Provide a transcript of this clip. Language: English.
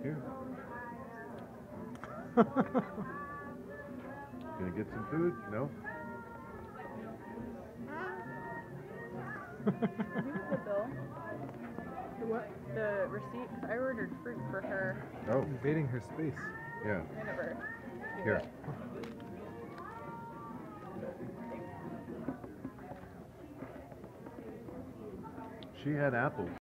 Here. Gonna get some food? No? Here's the bill. What? The receipt. 'Cause I ordered fruit for her. Oh. Invading her space. Yeah. I never. Here. She had apples.